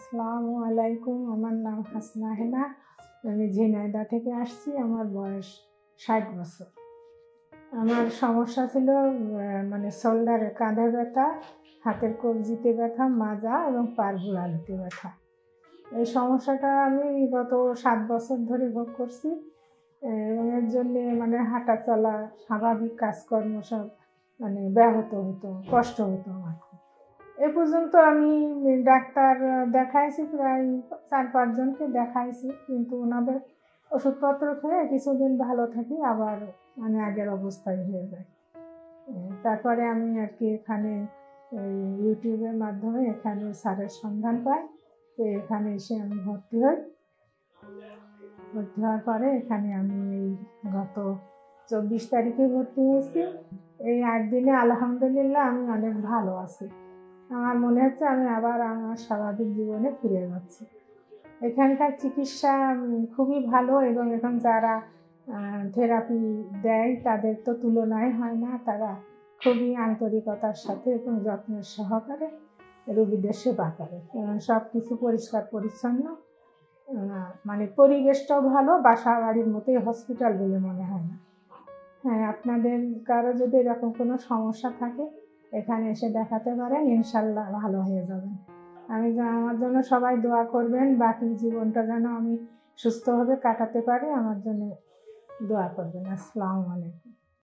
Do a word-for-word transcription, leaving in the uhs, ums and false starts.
আসসালামু আলাইকুম। আমার নাম হাসনা হেনা। আমি ঝিনাইদহ থেকে আসছি। আমার বয়স ষাট বছর। আমার সমস্যা ছিল মানে শোল্ডারে, কাঁধে ব্যথা, হাতের কবজিতে ব্যথা, মাজা এবং পার গোড়ালিতে ব্যথা। এই সমস্যাটা আমি গত সাত বছর ধরে ভোগ করছি এবং এর জন্যে মানে হাঁটা চলা, স্বাভাবিক কাজকর্ম সব মানে ব্যাহত হতো, কষ্ট হতো আমার। এ পর্যন্ত আমি ডাক্তার দেখাইছি, প্রায় চার পাঁচজনকে দেখাইছি, কিন্তু ওনাদের ওষুধপত্র খেয়ে কিছুদিন ভালো থাকি, আবার মানে আগের অবস্থায় হয়ে যায়। তারপরে আমি আর কি এখানে ইউটিউবের মাধ্যমে এখানে স্যারের সন্ধান পাই, তো এখানে এসে আমি ভর্তি হই। ভর্তি হওয়ার পরে এখানে আমি এই গত চব্বিশ তারিখে ভর্তি হয়েছি। এই আট দিনে আলহামদুলিল্লাহ আমি অনেক ভালো আছি। আমার মনে হচ্ছে আমি আবার আমার স্বাভাবিক জীবনে ফিরে যাচ্ছি। এখানকার চিকিৎসা খুবই ভালো এবং এখন যারা থেরাপি দেয় তাদের তো তুলনায় হয় না। তারা খুবই আন্তরিকতার সাথে এবং যত্নের সহকারে রোগীদের সেবা করে। সব কিছু পরিষ্কার পরিচ্ছন্ন, মানে পরিবেশটাও ভালো, বাসা বাড়ির মতোই হসপিটাল বলে মনে হয় না। হ্যাঁ, আপনাদের কারো যদি এরকম কোনো সমস্যা থাকে এখানে এসে দেখাতে পারেন, ইনশাল্লাহ ভালো হয়ে যাবেন। আমি আমার জন্য সবাই দোয়া করবেন, বাকি জীবনটা যেন আমি সুস্থভাবে কাটাতে পারি, আমার জন্য দোয়া করবেন। আসসালামু আলাইকুম।